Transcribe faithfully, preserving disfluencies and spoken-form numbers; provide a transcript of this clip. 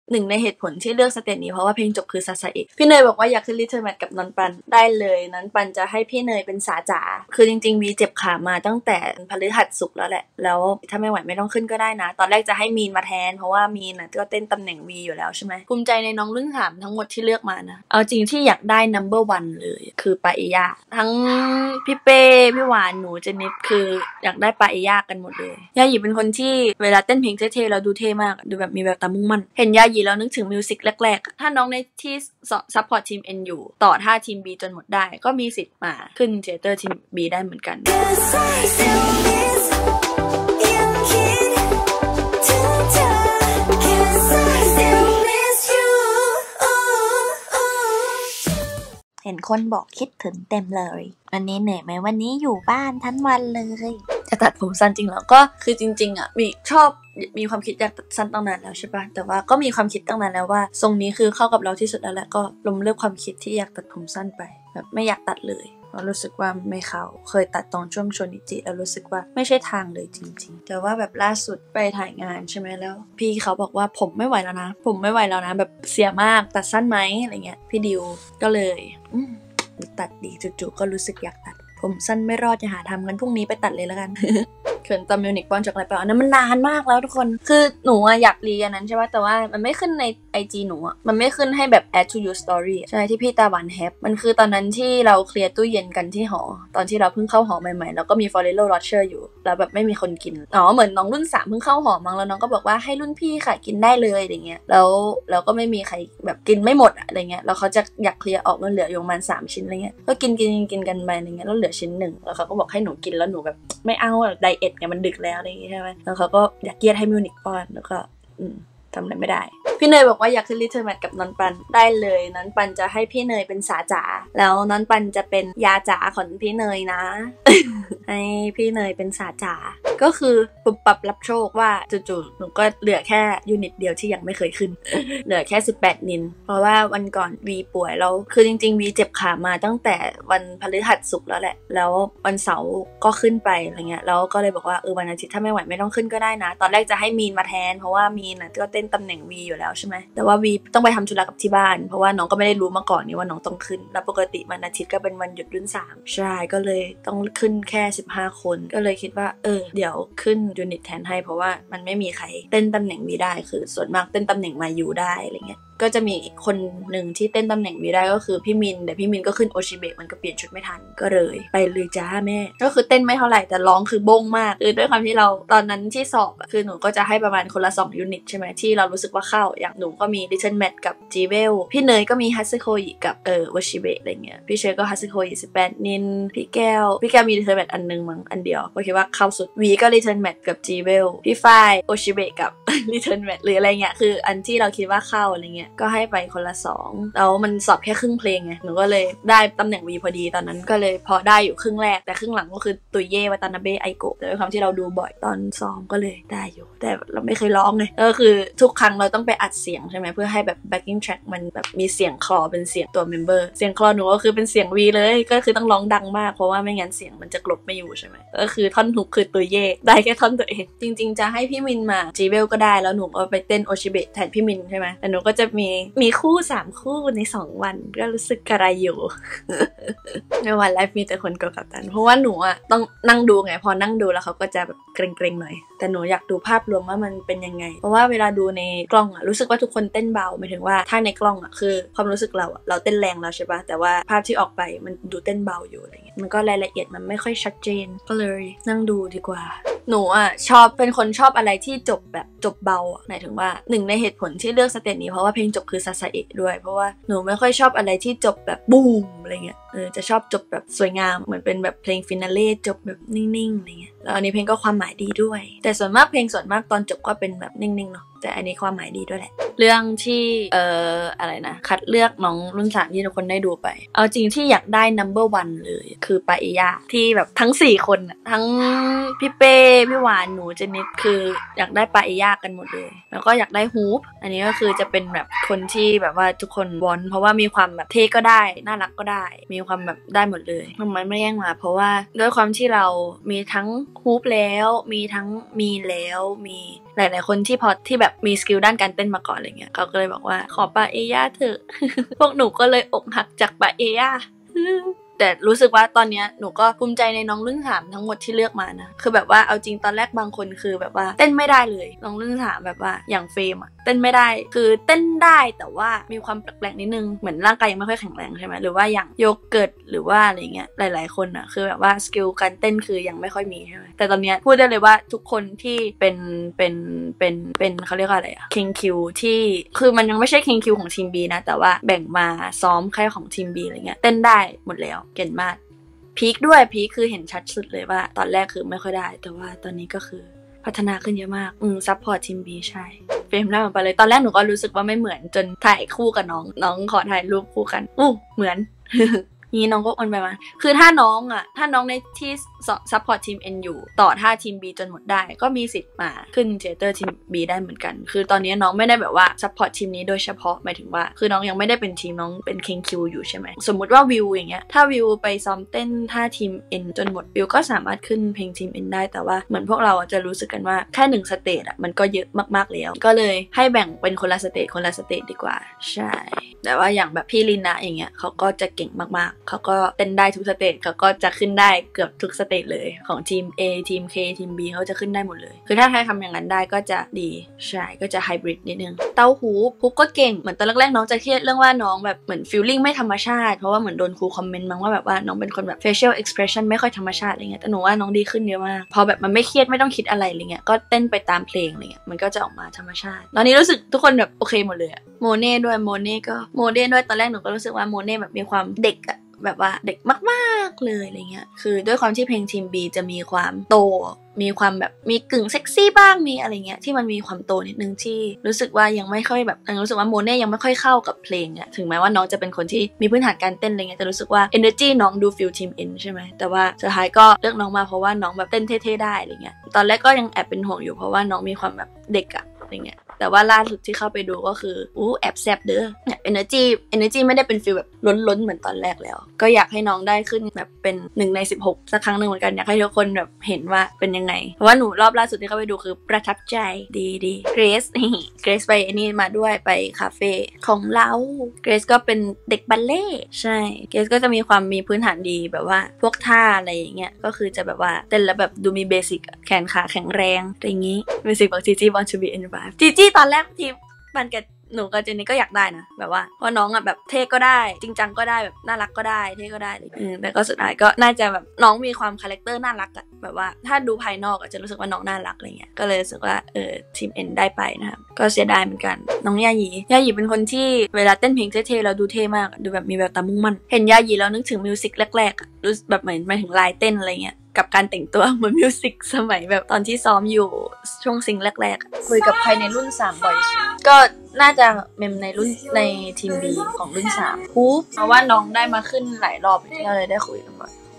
หนึ่งในเหตุผลที่เลือกสเตจนี้เพราะว่าเพลงจบคือซาซาเอะพี่เนยบอกว่าอยากขึ้นลิตเติ้ลแมทกับนนปันได้เลยนนปันจะให้พี่เนยเป็นสาจ๋าคือจริงๆวีเจ็บขามาตั้งแต่พฤหัสศุกร์แล้วแหละแล้วถ้าไม่ไหวไม่ต้องขึ้นก็ได้นะตอนแรกจะให้มีนมาแทนเพราะว่ามีนน่ะก็เต้นตำแหน่งวีอยู่แล้วใช่ไหมภูมิใจในน้องรุ่นสามทั้งหมดที่เลือกมานะเอาจริงที่อยากได้ นัมเบอร์ วันเลยคือปาเอยาทั้งพี่เป้พี่หวานหนูเจนิดคืออยากได้ปาเอยากันหมดเลยยาหยีเป็นคนที่เวลาเต้นเพลงเท่ๆแล้วดูเท่มากดูแบบมีแบบตามุ่งมั่นเห็นยาหยีแล้วนึกถึงมิวสิกแรกๆถ้าน้องในที่ซัพพอร์ตทีม N อยู่ต่อท่าทีม B จนหมดได้ก็มีสิทธิ์มาขึ้นเทเตอร์ทีม B ได้เหมือนกันเห็นคนบอกคิดถึงเต็มเลยวันนี้เหนื่อยไหมวันนี้อยู่บ้านทั้งวันเลยจะตัดผมสั้นจริงแล้วก็คือจริงๆอ่ะมีชอบมีความคิดอยากตัดสั้นตั้งนานแล้วใช่ปะแต่ว่าก็มีความคิดตั้งนานแล้วว่าทรงนี้คือเข้ากับเราที่สุดแล้วแหละก็ล้มเลิกความคิดที่อยากตัดผมสั้นไปแบบไม่อยากตัดเลยเพราะรู้สึกว่าไม่เข้าเคยตัดตอนช่วงชนิจิแล้วรู้สึกว่าไม่ใช่ทางเลยจริงๆแต่ว่าแบบล่าสุดไปถ่ายงานใช่ไหมแล้วพี่เขาบอกว่าผมไม่ไหวแล้วนะผมไม่ไหวแล้วนะแบบเสียมากตัดสั้นไหมอะไรเงี้ยพี่ดิวก็เลยอืมตัดดีจู่ๆก็รู้สึกอยากตัดผมสั้นไม่รอดจะหาทำกันพรุ่งนี้ไปตัดเลยแล้วกัน เขินตอนมิวนิกป้อนช็อกโกแลตไปอันนั้นมันนานมากแล้วทุกคนคือหนูอะอยากรีอันนั้นใช่ป่ะแต่ว่ามันไม่ขึ้นใน ไอ จี หนูอะมันไม่ขึ้นให้แบบ add to your story ใช่ที่พี่ตาหวานแฮปมันคือตอนนั้นที่เราเคลียร์ตู้เย็นกันที่หอตอนที่เราเพิ่งเข้าหอใหม่ๆแล้วก็มี Ferrero Rocher อยู่แล้วแบบไม่มีคนกินอ๋อเหมือนน้องรุ่นสามเพิ่งเข้าหอมั้งแล้วน้องก็บอกว่าให้รุ่นพี่ค่ะกินได้เลยอะไรเงี้ยแล้วแล้วก็ไม่มีใครแบบกินไม่หมดอะไรเงี้ยแล้วเขาจะอยากเคลียร์ออกมันเหลืออยู่ประมาณสามชิ้นอะไรเงี้ยก็กินกินกินกันไปอะไรเงี้ยแล้วเหลือชิ้นหนึ่งแล้วเขาก็บอกให้หนูกินแล้วหนูแบบไม่เอาไดเอทไงมันดึกแล้วอะไรอย่างงี้ใช่ไหมแล้วเขาก็อยากเกียดให้มิวนิกป้อนแล้วก็อืมทำอะไรไม่ได้พี่เนยบอกว่าอยากขึ้นลิตเติ้ลแมทกับนนปันได้เลยนนปันจะให้พี่เนยเป็นสาจ๋าแล้วนนปันจะเป็นยาจ๋าของพี่เนยนะ ให้พี่เนยเป็นสาจ๋าก็คือปุบปับรับโชคว่าจู่ๆหนูก็เหลือแค่ยูนิตเดียวที่ยังไม่เคยขึ้น เหลือแค่สิบแปดนินเพราะว่าวันก่อนวีป่วยแล้วคือจริงๆวีเจ็บขามาตั้งแต่วันพฤหัสศุกร์แล้วแหละแล้ววันเสาร์ก็ขึ้นไปอะไรเงี้ยแล้วก็เลยบอกว่าเออวันอาทิตย์ถ้าไม่ไหวไม่ต้องขึ้นก็ได้นะตอนแรกจะให้มีนมาแทนเพราะว่ามีนน่ะก็เต้นตำแหน่งวีอยู่แล้วใช่ไหมแต่ว่าวีต้องไปทำธุระกับที่บ้านเพราะว่าน้องก็ไม่ได้รู้มาก่อนนี่ว่าน้องต้องขึ้นแล้วปกติวันอาทิตย์ก็เป็นวันหยุดรุ่นสามใช่ก็เลยต้องขึ้นแค่สิบห้าคนก็เลยคิดว่าเออเดี๋ยวขึ้นยูนิตแทนให้เพราะว่ามันไม่มีใครเต้นตำแหน่งวีได้คือส่วนมากเต้นตำแหน่งมายูได้อะไรเงี้ยก็จะมีอีกคนหนึ่งที่เต้นตำแหน่งวีได้ก็คือพี่มินแต่พี่มินก็ขึ้นโอชิเบะมันก็เปลี่ยนชุดไม่ทันก็เลยไปเลยจ้าแม่ก็คือเต้นไม่เท่าไหร่แต่ร้องคือบ้งมากคือด้วยความที่เราตอนนั้นที่สอบอะคือหนูก็จะให้ประมาณคนละสองยูนิตใช่ไหมที่เรารู้สึกว่าเข้าอย่างหนูก็มี Little Matt กับ จี เวล พี่เนยก็มีฮัตสึโคยิกับเออโอชิเบะอะไรเงี้ยพี่เชยก็ฮัตสึโคยิสิบแปดนินพี่แก้วพี่แก้วมี Little Matt อันนึงมั้งอันเดียวก็คิดว่าเข้าสุดวีก็ Little Matt กับ จี เวล พี่ฝ้ายโอชิเบะกับ Little Matt หรืออะไรเงี้ยคืออันที่เราคิดว่าเข้าอะไรเงี้ยก็ให้ไปคนละสองแล้วมันสอบแค่ครึ่งเพลงไงหนูก็เลยได้ตำแหน่งวีพอดีตอนนั้นก็เลยพอได้อยู่ครึ่งแรกแต่ครึ่งหลังก็คือตุยเย่วาตานาเบะไอโกะแต่ด้วยความที่เราดูบ่อยตอนซ้อมก็เลยได้อยู่แต่เราไม่เคยร้องเลยก็คือทุกครั้งเราต้องไปอัดเสียงใช่ไหมเพื่อให้แบบ backing track มันแบบมีเสียงคลอเป็นเสียงตัวเมมเบอร์เสียงคลอหนูก็คือเป็นเสียงวีเลยก็คือต้องร้องดังมากเพราะว่าไม่งั้นเสียงมันจะกลบไม่อยู่ใช่ไหมก็คือท่อนฮุกคือตุยเย่ได้แค่ท่อนตัวเองจริงๆจะให้พี่มินมาจีเวลก็ได้แล้วหนูก็ไปเต้นโอชิเบะแทนพี่มินใช่ไหมแต่หนูก็จะมีมีคู่สามคู่ในสองวันก็รู้สึกกระไรอยู่ ในวันไลฟ์มีแต่คนกดกับตันเพราะว่าหนูอ่ะต้องนั่งดูไงพอนั่งดูแล้วเขาก็จะแบบเกรงๆหน่อยแต่หนูอยากดูภาพรวมว่ามันเป็นยังไงเพราะว่าเวลาดูในกล้องอ่ะรู้สึกว่าทุกคนเต้นเบาหมายถึงว่าถ้าในกล้องอ่ะคือความรู้สึกเราอ่ะเราเต้นแรงแล้วใช่ปะแต่ว่าภาพที่ออกไปมันดูเต้นเบาอยู่อะไรเงี้ยมันก็รายละเอียดมันไม่ค่อยชัดเจนก็เลยนั่งดูดีกว่าหนูอ่ะชอบเป็นคนชอบอะไรที่จบแบบจบเบาหมายถึงว่าหนึ่งในเหตุผลที่เลือกสเตจนี้เพราะว่าเพลงจบคือซาซาเอะด้วยเพราะว่าหนูไม่ค่อยชอบอะไรที่จบแบบบูมอะไรเงี้ยเออจะชอบจบแบบสวยงามเหมือนเป็นแบบเพลงฟินาเล่จบแบบนิ่งๆอะไรเงี้ยแล้วอันนี้เพลงก็ความหมายดีด้วยแต่ส่วนมากเพลงส่วนมากตอนจบก็เป็นแบบนิ่งๆเนาะแต่อันนี้ความหมายดีด้วยแหละเรื่องที่เอ่ออะไรนะคัดเลือกน้องรุ่นสามที่ทุกคนได้ดูไปเอาจริงที่อยากได้ นัมเบอร์ วันเลยคือปาเอยาที่แบบทั้งสี่คนทั้งพี่เป้พี่หวานหนูเจนิดคืออยากได้ปาเอย่ากันหมดเลยแล้วก็อยากได้ฮูปอันนี้ก็คือจะเป็นแบบคนที่แบบว่าทุกคนวอนเพราะว่ามีความแบบเท่ก็ได้น่ารักก็ได้มีความแบบได้หมดเลยทำไมไม่แย่งมาเพราะว่าด้วยความที่เรามีทั้งฮูปแล้วมีทั้งมีแล้วมีหลายๆคนที่พอที่แบบมีสกิลด้านการเต้นมาก่อนอะไรเงี้ยเขาก็เลยบอกว่าขอปาเอย่าเถอะ พวกหนูก็เลยอกหักจากปาเอย่าแต่รู้สึกว่าตอนนี้หนูก็ภูมิใจในน้องรุ่นสามทั้งหมดที่เลือกมานะคือแบบว่าเอาจริงตอนแรกบางคนคือแบบว่าเต้นไม่ได้เลยน้องรุ่นสามแบบว่าอย่างเฟรมอะเต้นไม่ได้คือเต้นได้แต่ว่ามีความแปลกๆนิดนึงเหมือนร่างกายยังไม่ค่อยแข็งแรงใช่ไหมหรือว่าอย่างโยเกิร์ตหรือว่าอะไรเงี้ยหลายๆคนอะคือแบบว่าสกิลการเต้นคือยังไม่ค่อยมีใช่ไหมแต่ตอนนี้พูดได้เลยว่าทุกคนที่เป็นเป็นเป็นเป็นเขาเรียกว่าอะไรอะเคงคิวที่คือมันยังไม่ใช่เคงคิวของทีม B นะแต่ว่าแบ่งมาซ้อมแค่ของทีม B อะไรเงี้ยเต้นได้หมดแล้วเก่งมากพีคด้วยพีคคือเห็นชัดสุดเลยว่าตอนแรกคือไม่ค่อยได้แต่ว่าตอนนี้ก็คือพัฒนาขึ้นเยอะมากอืมซัพพอร์ตทีม B ใช่เฟรมหน้ามันไปเลยตอนแรกหนูก็รู้สึกว่าไม่เหมือนจนถ่ายคู่กับน้องน้องขอถ่ายรูปคู่กันอู้เหมือน นี้น้องก็โอนไปมาคือถ้าน้องอ่ะถ้าน้องในที่ซัพพอร์ตทีม N อยู่ต่อท่าทีม B จนหมดได้ก็มีสิทธิ์มาขึ้นเทเตอร์ทีม B ได้เหมือนกันคือตอนนี้น้องไม่ได้แบบว่าซัพพอร์ตทีมนี้โดยเฉพาะหมายถึงว่าคือน้องยังไม่ได้เป็นทีมน้องเป็นเคงคิวอยู่ใช่ไหมสมมุติว่าวิวอย่างเงี้ยถ้าวิวไปซ้อมเต้นท่าทีม N จนหมดวิวก็สามารถขึ้นเพลงทีม N ได้แต่ว่าเหมือนพวกเราจะรู้สึกกันว่าแค่หนึ่งสเตจอ่ะมันก็เยอะมากๆแล้วก็เลยให้แบ่งเป็นคนละสเตจคนละสเตจดีกว่าใช่แต่ว่าอย่างแบบพี่ลินนะอย่างเงี้ยเขาก็จะเก่งมากๆเขาก็เต้นได้ทุกสเตจเขาก็จะขึ้นได้เกือบทุกสเตจเลยของทีม A ทีม K ทีม B เขาจะขึ้นได้หมดเลยคือถ้าใครทำอย่างนั้นได้ก็จะดีใช่ก็จะไฮบริดนิดนึงเต้าหูพุกก็เก่งเหมือนตอนแรกๆน้องจะเครียดเรื่องว่าน้องแบบเหมือนฟีลลิ่งไม่ธรรมชาติเพราะว่าเหมือนโดนครูคอมเมนต์มั้งว่าแบบว่าน้องเป็นคนแบบ facial expression ไม่ค่อยธรรมชาติอะไรเงี้ยแต่หนูว่าน้องดีขึ้นเยอะมากพอแบบมันไม่เครียดไม่ต้องคิดอะไรอะไรเงี้ยก็เต้นไปตามเพลงอะไรเงี้ยมันก็จะออกมาธรรมชาติตอนนี้รู้สึกทุกคนแบบโอเคหมดเลยอะโมเน่ด้วยโมเน่ก็โมเน่ด้วยตอนแรกหนูก็รู้สึกว่าโมเน่แบบมีความเด็กอะแบบว่าเด็กมากๆเลยอะไรเงี้ยคือด้วยความที่เพลงทีม B จะมีความโตมีความแบบมีกึ่งเซ็กซี่บ้างมีอะไรเงี้ยที่มันมีความโตนิดนึงที่รู้สึกว่ายังไม่ค่อยแบบรู้สึกว่าโมเน่ยังไม่ค่อยเข้ากับเพลงอะถึงแม้ว่าน้องจะเป็นคนที่มีพื้นฐานการเต้นอะไรเงี้ยแต่รู้สึกว่า energy น้องดูฟิลทีม N ใช่ไหมแต่ว่าสุดท้ายก็เลือกน้องมาเพราะว่าน้องแบบเต้นเท่ๆได้อะไรเงี้ยตอนแรกก็ยังแอบเป็นห่วงอยู่เพราะว่าน้องมีความแบบเด็กอะอะไรเงี้ยแต่ว่าล่าสุดที่เข้าไปดูก็คืออู้แอบแซบเด้อเนี่ย energy energy ไม่ได้เป็นฟีลแบบล้นๆเหมือนตอนแรกแล้วก็อยากให้น้องได้ขึ้นแบบเป็นหนึ่งในสิบหกสักครั้งหนึ่งเหมือนกันอยากให้ทุกคนแบบเห็นว่าเป็นยังไงเพราะว่าหนูรอบล่าสุดที่เข้าไปดูคือประทับใจดีดีเกรซนี่เกรซไปนี่มาด้วยไปคาเฟ่ของเราเกรซก็เป็นเด็กบัลเล่ใช่เกรซก็จะมีความมีพื้นฐานดีแบบว่าพวกท่าอะไรอย่างเงี้ยก็คือจะแบบว่าเต้นแล้วแบบดูมีเบสิกแขนขาแข็งแรงอะไรอย่างงี้เบสิกบอกจีจี้ want to be in the vibe จีจี้ตอนแรกทีมมันกับหนูกับเจนนี่ก็อยากได้นะแบบว่าเพราะน้องอ่ะแบบเท่ก็ได้จริงจังก็ได้แบบน่ารักก็ได้เท่ก็ได้เลยแต่ก็สุดท้ายก็น่าจะแบบน้องมีความคาแรคเตอร์น่ารักอะแบบว่าถ้าดูภายนอกอะจะรู้สึกว่าน้องน่ารักอะไรเงี้ยก็เลยรู้สึกว่าเออทีม N ได้ไปนะครับก็เสียดายเหมือนกันน้องยาหยียาหยีเป็นคนที่เวลาเต้นเพลงเท่ๆแล้วดูเท่มากดูแบบมีแววตามุ่งมั่นเห็นยาหยีแล้วนึกถึงมิวสิกแรกๆรู้แบบเหมือนมาถึงลายเต้นอะไรเงี้ยกับการแต่งตัวเหมือนมิวสิกสมัยแบบตอนที่ซ้อมอยู่ช่วงซิงแรกๆคุยกับใครในรุ่นสามบ่อยก็น่าจะเมมในรุ่นในทีม B ของรุ่นสามฮูเพราะว่าน้องได้มาขึ้นหลายรอบก็เลยได้คุยกันบ่อย